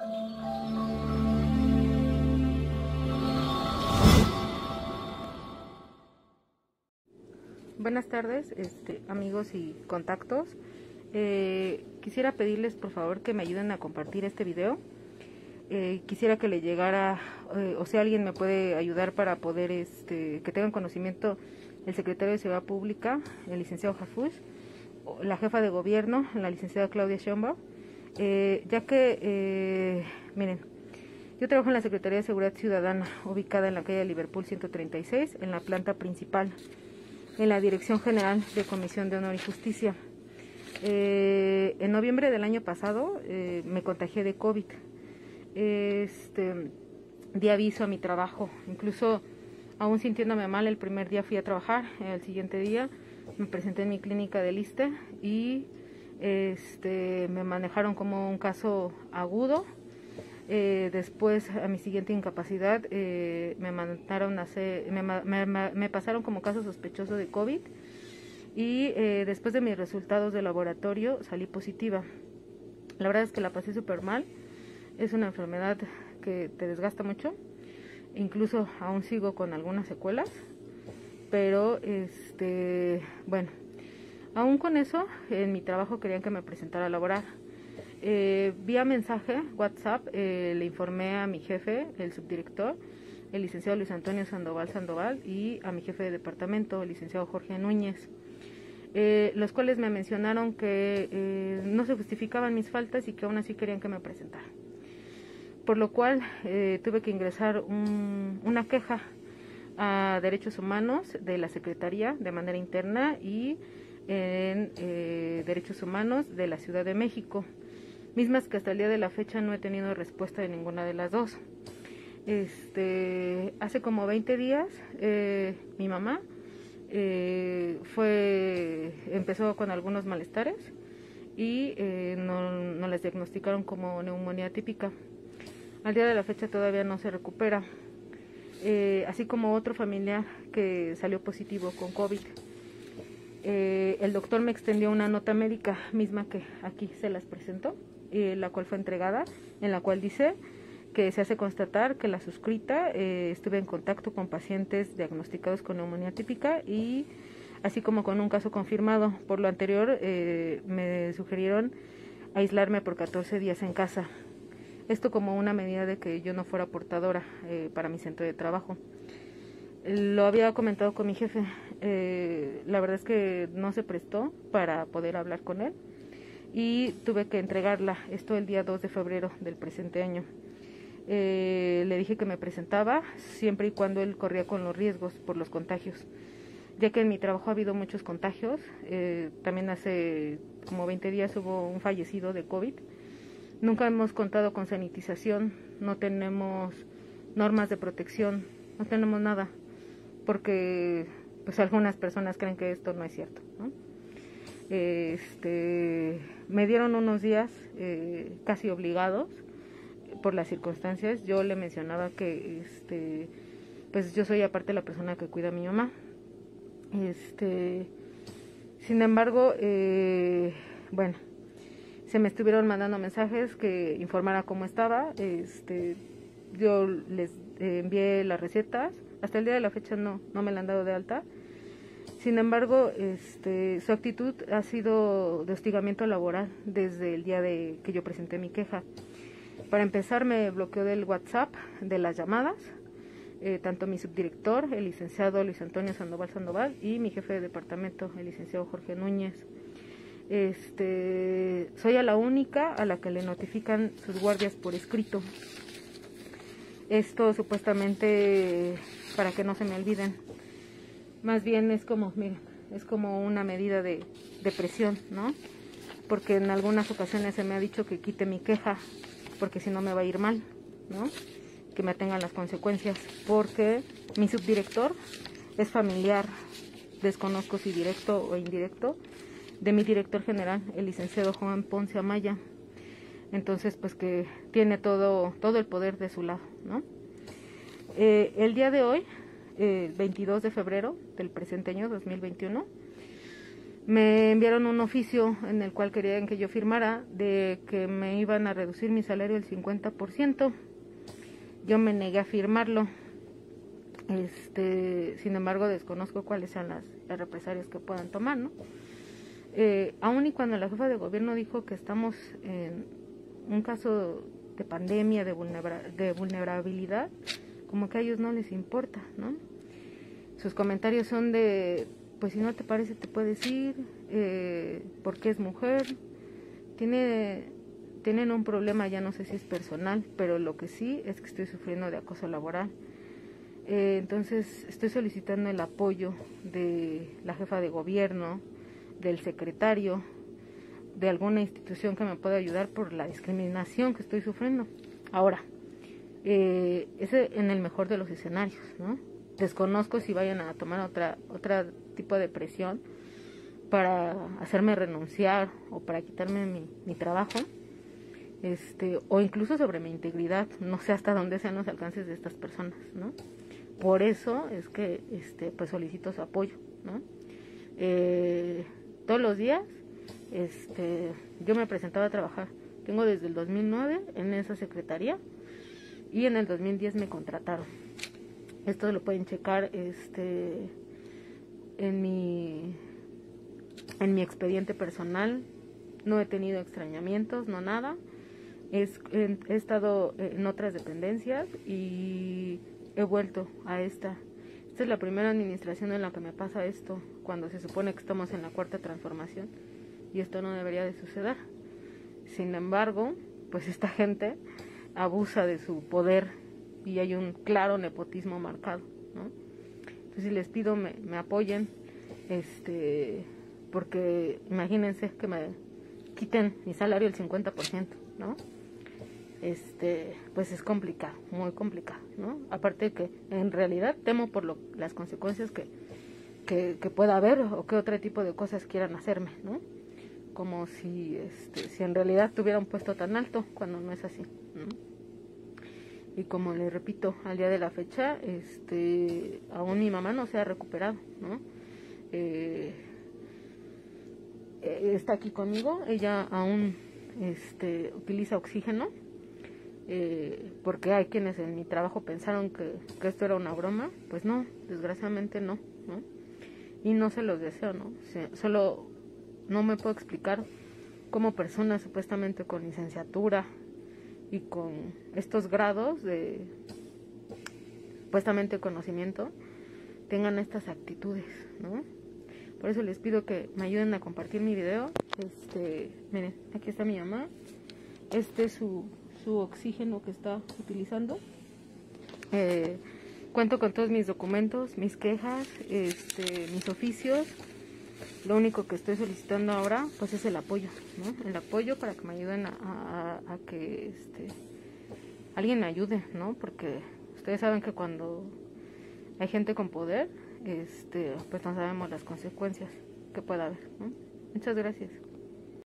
Buenas tardes, amigos y contactos. Quisiera pedirles por favor que me ayuden a compartir este video. Quisiera que le llegara, o si alguien me puede ayudar para poder que tengan conocimiento el secretario de Seguridad Pública, el licenciado Harfuch, la jefa de gobierno, la licenciada Claudia Sheinbaum, ya que, miren, yo trabajo en la Secretaría de Seguridad Ciudadana, ubicada en la calle de Liverpool 136, en la planta principal, en la Dirección General de Comisión de Honor y Justicia. En noviembre del año pasado me contagié de COVID. Di aviso a mi trabajo, incluso aún sintiéndome mal, el primer día fui a trabajar, el siguiente día me presenté en mi clínica del ISSSTE y me manejaron como un caso agudo. Después, a mi siguiente incapacidad, me pasaron como caso sospechoso de COVID y después de mis resultados de laboratorio salí positiva. La verdad es que la pasé súper mal. Es una enfermedad que te desgasta mucho, incluso aún sigo con algunas secuelas, pero bueno, aún con eso en mi trabajo querían que me presentara a laborar. Vía mensaje, WhatsApp, le informé a mi jefe, el subdirector, el licenciado Luis Antonio Sandoval, y a mi jefe de departamento, el licenciado Jorge Núñez, los cuales me mencionaron que no se justificaban mis faltas y que aún así querían que me presentara. Por lo cual tuve que ingresar una queja a Derechos Humanos de la Secretaría de manera interna y en Derechos Humanos de la Ciudad de México, mismas que hasta el día de la fecha no he tenido respuesta de ninguna de las dos. Hace como 20 días mi mamá empezó con algunos malestares y no les diagnosticaron como neumonía típica. Al día de la fecha todavía no se recupera, así como otro familiar que salió positivo con COVID. El doctor me extendió una nota médica misma que aquí se las presento, la cual fue entregada, en la cual dice que se hace constatar que la suscrita estuve en contacto con pacientes diagnosticados con neumonía típica y así como con un caso confirmado. Por lo anterior me sugirieron aislarme por 14 días en casa. Esto como una medida de que yo no fuera portadora para mi centro de trabajo. Lo había comentado con mi jefe, la verdad es que no se prestó para poder hablar con él y tuve que entregarla, esto el día 2 de febrero del presente año. Le dije que me presentaba siempre y cuando él corría con los riesgos por los contagios, ya que en mi trabajo ha habido muchos contagios. También hace como 20 días hubo un fallecido de COVID. Nunca hemos contado con sanitización, no tenemos normas de protección, no tenemos nada, porque pues algunas personas creen que esto no es cierto, ¿no? Me dieron unos días casi obligados por las circunstancias. Yo le mencionaba que pues yo soy aparte la persona que cuida a mi mamá. Sin embargo, bueno, se me estuvieron mandando mensajes que informara cómo estaba. Yo les envié las recetas. Hasta el día de la fecha no me la han dado de alta. Sin embargo, su actitud ha sido de hostigamiento laboral desde el día que yo presenté mi queja. Para empezar, me bloqueó del WhatsApp, de las llamadas, tanto mi subdirector, el licenciado Luis Antonio Sandoval, y mi jefe de departamento, el licenciado Jorge Núñez. Soy a la única a la que le notifican sus guardias por escrito. Esto supuestamente para que no se me olviden. Más bien es como, miren, es como una medida de presión, ¿no? Porque en algunas ocasiones se me ha dicho que quite mi queja, porque si no me va a ir mal, ¿no? Que me atengan las consecuencias, porque mi subdirector es familiar, desconozco si directo o indirecto, de mi director general, el licenciado Juan Ponce Amaya. Entonces, pues que tiene todo el poder de su lado, ¿no? El día de hoy, 22 de febrero del presente año 2021, Me enviaron un oficio en el cual querían que yo firmara de que me iban a reducir mi salario el 50%. Yo me negué a firmarlo. Sin embargo, desconozco cuáles sean las represalias que puedan tomar, ¿no? Aún y cuando la jefa de gobierno dijo que estamos en un caso de pandemia, de vulnerabilidad, como que a ellos no les importa, ¿no? Sus comentarios son de, pues si no te parece te puedes ir, porque es mujer, tienen un problema, ya no sé si es personal, pero lo que sí es que estoy sufriendo de acoso laboral. Entonces estoy solicitando el apoyo de la jefa de gobierno, del secretario, de alguna institución que me pueda ayudar por la discriminación que estoy sufriendo. Ahora, ese en el mejor de los escenarios, ¿no? Desconozco si vayan a tomar otra tipo de presión para hacerme renunciar o para quitarme mi trabajo, o incluso sobre mi integridad. No sé hasta dónde sean los alcances de estas personas, ¿no? Por eso es que pues solicito su apoyo, ¿no? Todos los días yo me presentaba a trabajar. Tengo desde el 2009 en esa secretaría y en el 2010 me contrataron. Esto lo pueden checar en mi expediente personal. No he tenido extrañamientos, no nada. He estado en otras dependencias y he vuelto a esta. Esta es la primera administración en la que me pasa esto, cuando se supone que estamos en la cuarta transformación y esto no debería de suceder. Sin embargo, pues esta gente abusa de su poder y hay un claro nepotismo marcado, ¿no? Entonces les pido me apoyen, porque imagínense que me quiten mi salario el 50%, ¿no? Pues es complicado, muy complicado, ¿no? Aparte que en realidad temo por las consecuencias que pueda haber o que otro tipo de cosas quieran hacerme, ¿no? Como si en realidad tuviera un puesto tan alto cuando no es así, ¿no? Y como le repito, al día de la fecha, aún mi mamá no se ha recuperado, ¿no? Está aquí conmigo, ella aún utiliza oxígeno, porque hay quienes en mi trabajo pensaron que esto era una broma. Pues no, desgraciadamente no, ¿no? Y no se los deseo, ¿no? Solo no me puedo explicar cómo personas supuestamente con licenciatura y con estos grados de supuestamente conocimiento tengan estas actitudes, ¿no? Por eso les pido que me ayuden a compartir mi video. Miren, aquí está mi mamá. Este es su oxígeno que está utilizando. Cuento con todos mis documentos, mis quejas, mis oficios. Lo único que estoy solicitando ahora pues es el apoyo, ¿no? El apoyo para que me ayuden a que alguien me ayude, ¿no? Porque ustedes saben que cuando hay gente con poder, pues no sabemos las consecuencias que pueda haber, ¿no? Muchas gracias.